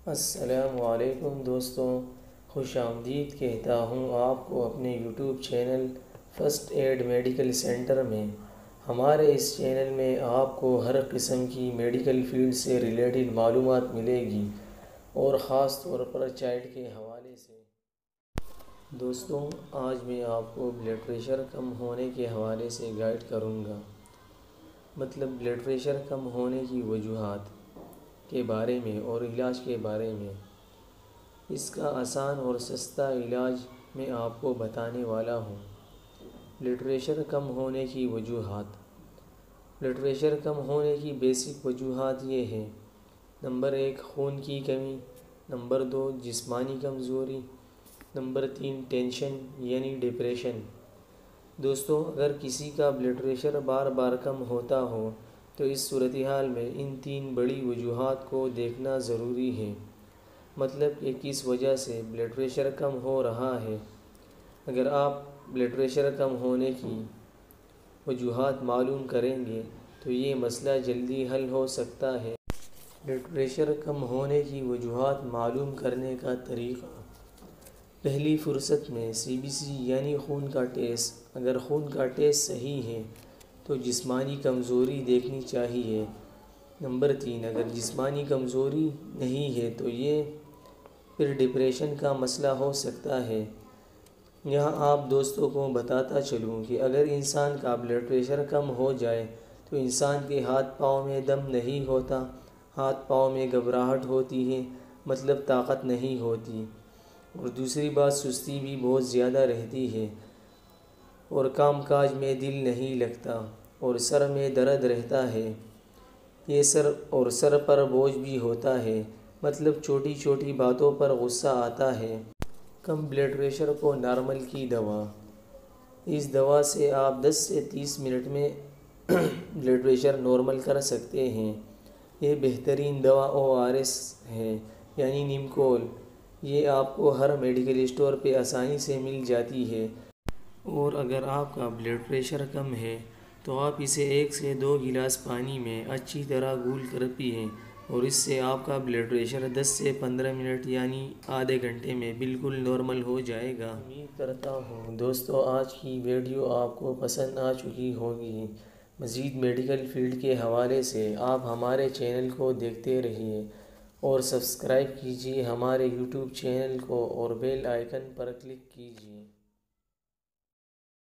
السلام علیکم دوستوں، خوش آمدید کہتا ہوں آپ کو اپنے YouTube channel first aid medical centre میں۔ ہمارے اس چینل میں آپ کو ہر قسم کی میڈیکل فیلڈ سے ریلیٹڈ معلومات ملے گی اور خاص طور پر چائلڈ کے حوالے سے۔ دوستوں، آج میں آپ کو بلڈ پریشر کم ہونے کے حوالے سے گائیڈ کروں گا، مطلب بلڈ پریشر کم ہونے کی وجوہات کے بارے میں اور علاج کے بارے میں۔ اس کا آسان اور سستا علاج میں آپ کو بتانے والا ہوں۔ بلڈ پریشر کم ہونے کی وجوہات۔ بلڈ پریشر کم ہونے کی بیسک وجوہات یہ ہیں: نمبر 1 خون کی کمی، نمبر 2 جسمانی کمزوری، نمبر 3 ٹینشن یعنی ڈپریشن۔ دوستوں، اگر کسی کا بلڈ پریشر بار بار کم ہوتا ہو تو اس صورتحال میں ان 3 بڑی وجوہات کو دیکھنا ضروری ہے، مطلب کہ کس وجہ سے بلڈ پریشر کم ہو رہا ہے۔ اگر آپ بلڈ پریشر کم ہونے کی وجوہات معلوم کریں گے تو یہ مسئلہ جلدی حل ہو سکتا ہے۔ بلڈ پریشر کم ہونے کی وجوہات معلوم کرنے کا طریقہ: پہلی فرصت میں CBC یعنی خون کا ٹیسٹ۔ اگر خون کا ٹیسٹ صحیح ہے تو جسمانی کمزوری دیکھنی چاہیے۔ نمبر 3 اگر جسمانی کمزوری نہیں ہے تو یہ پھر ڈپریشن کا مسئلہ ہو سکتا ہے۔ یہاں آپ دوستوں کو بتاتا چلوں کہ اگر انسان کا بلڈ پریشر کم ہو جائے تو انسان کے ہاتھ پاؤں میں دم نہیں ہوتا، ہاتھ پاؤں میں گھبراہٹ ہوتی ہے، مطلب طاقت نہیں ہوتی، اور دوسری بات سستی بھی بہت زیادہ رہتی ہے، اور کام کاج میں دل نہیں لگتا، اور سر میں درد رہتا ہے، یہ سر پر بوجھ بھی ہوتا ہے، مطلب چھوٹی چھوٹی باتوں پر غصہ آتا ہے۔ کم بلڈ پریشر کو نارمل کی دوا۔ اس دوا سے آپ 10 سے 30 منٹ میں بلڈ پریشر نارمل کر سکتے ہیں۔ یہ بہترین دوا ORS ہے، یعنی نیمکول۔ یہ آپ کو ہر میڈیکل اسٹور پہ آسانی سے مل جاتی ہے، اور اگر آپ کا بلڈ پریشر کم ہے تو آپ اسے 1 سے 2 گلاس پانی میں اچھی طرح گھول کر پئیں، اور اس سے آپ کا بلڈ پریشر 10 سے 15 منٹ یعنی آدھے گھنٹے میں بالکل نارمل ہو جائے گا۔ امید کرتا ہوں دوستو آج کی ویڈیو آپ کو پسند آ چکی ہوگی۔ مزید میڈیکل فیلڈ کے حوالے سے آپ ہمارے چینل کو دیکھتے رہیے اور سبسکرائب کیجیے ہمارے یوٹیوب چینل کو، اور بیل آئیکن پر کلک کیجیے۔